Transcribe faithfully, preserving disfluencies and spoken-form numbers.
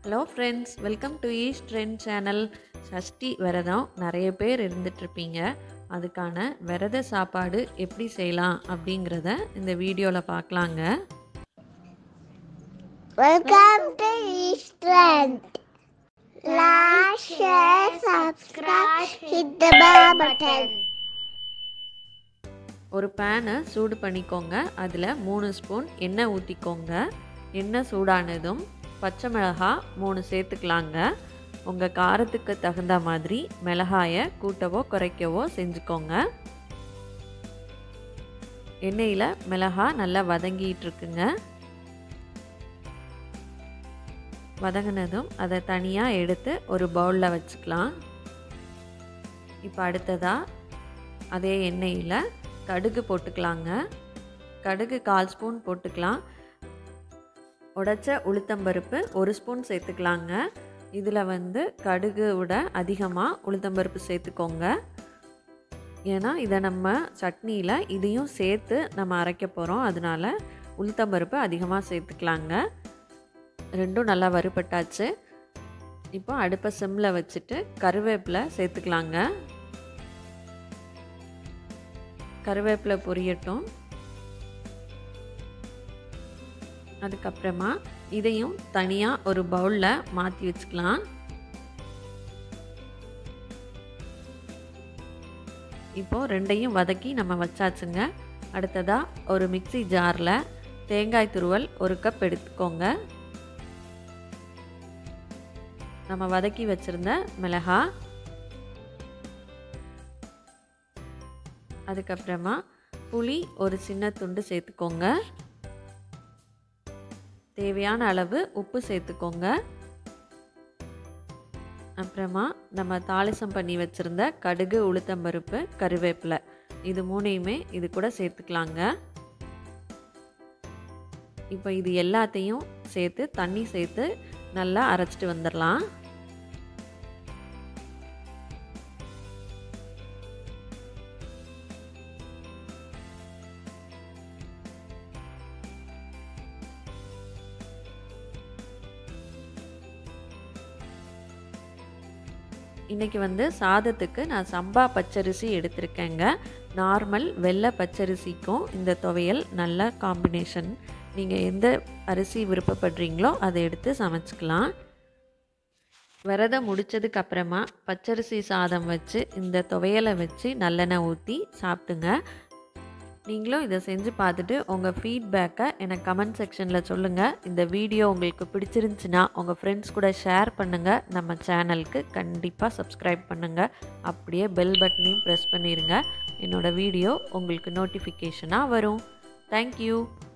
Hello friends, welcome to East trend channel. Sashti விரதம் நிறைய பேர் இருந்துகிட்ருப்பீங்க. அதுக்கான விரத சாப்பாடு எப்படி செய்யலாம் அப்படிங்கிறத இந்த வீடியோவில் பார்க்கலாங்க. Welcome to East trend. Like, share, subscribe, hit the bell button. ஒரு பேனை சூடு பண்ணிக்கோங்க. அதில் மூணு ஸ்பூன் எண்ணெய் ஊற்றிக்கோங்க. எண்ணெய் சூடானதும் பச்சை மிளகாய் மூணு சேர்த்துக்கலாங்க. உங்கள் காரத்துக்கு தகுந்த மாதிரி மிளகாயை கூட்டவோ குறைக்கவோ செஞ்சுக்கோங்க. எண்ணெயில் மிளகாய் நல்லா வதங்கிட்டு இருக்குங்க. வதங்கினதும் அதை தனியாக எடுத்து ஒரு பவுலில் வச்சுக்கலாம். இப்போ அடுத்ததாக அதே எண்ணெயில் கடுகு போட்டுக்கலாங்க. கடுகு கால் ஸ்பூன் போட்டுக்கலாம். உடைச்ச உளுத்தம்பருப்பு ஒரு ஸ்பூன் சேர்த்துக்கலாங்க. இதில் வந்து கடுகு விட அதிகமாக உளுத்தம்பருப்பு சேர்த்துக்கோங்க. ஏன்னா இதை நம்ம சட்னியில் இதையும் சேர்த்து நம்ம அரைக்க போகிறோம். அதனால் உளுத்தம்பருப்பு அதிகமாக சேர்த்துக்கலாங்க. ரெண்டும் நல்லா வறுபட்டாச்சு. இப்போ அடுப்பை சிம்மில் வச்சுட்டு கருவேப்பிலை சேர்த்துக்கலாங்க. கருவேப்பிலை பொரியட்டும். அதுக்கப்புறமா இதையும் தனியாக ஒரு பவுலில் மாற்றி வச்சுக்கலாம். இப்போது ரெண்டையும் வதக்கி நம்ம வச்சாச்சுங்க. அடுத்ததாக ஒரு மிக்ஸி ஜாரில் தேங்காய் துருவல் ஒரு கப் எடுத்துக்கோங்க. நம்ம வதக்கி வச்சுருந்த மிளகாய், அதுக்கப்புறமா புளி ஒரு சின்ன துண்டு சேர்த்துக்கோங்க. தேவையான அளவு உப்பு சேர்த்துக்கோங்க. அப்புறமா நம்ம தாளிசம் பண்ணி வச்சுருந்த கடுகு, உளுத்தம்பருப்பு, கருவேப்பிலை இது மூணையுமே இது கூட சேர்த்துக்கலாங்க. இப்போ இது எல்லாத்தையும் சேர்த்து தண்ணி சேர்த்து நல்லா அரைச்சிட்டு வந்துடலாம். இன்றைக்கி வந்து சாதத்துக்கு நான் சம்பா பச்சரிசி எடுத்திருக்கேங்க. நார்மல் வெள்ளை பச்சரிசிக்கும் இந்த துவையல் நல்ல காம்பினேஷன். நீங்கள் எந்த அரிசி விருப்பப்படுறீங்களோ அதை எடுத்து சமைச்சிக்கலாம். விரதம் முடித்ததுக்கு அப்புறமா பச்சரிசி சாதம் வச்சு இந்த துவையலை வச்சு நல்லெண்ணெய் ஊற்றி சாப்பிட்டுங்க. நீங்களும் இதை செஞ்சு பார்த்துட்டு உங்கள் ஃபீட்பேக்கை எனக்கு கமெண்ட் செக்ஷனில் சொல்லுங்கள். இந்த வீடியோ உங்களுக்கு பிடிச்சிருந்துச்சின்னா உங்கள் ஃப்ரெண்ட்ஸ் கூட ஷேர் பண்ணுங்கள். நம்ம சேனலுக்கு கண்டிப்பாக சப்ஸ்கிரைப் பண்ணுங்கள். அப்படியே பெல் பட்டனையும் ப்ரெஸ் பண்ணிடுங்க. என்னோடய வீடியோ உங்களுக்கு நோட்டிஃபிகேஷனாக வரும். தேங்க்யூ.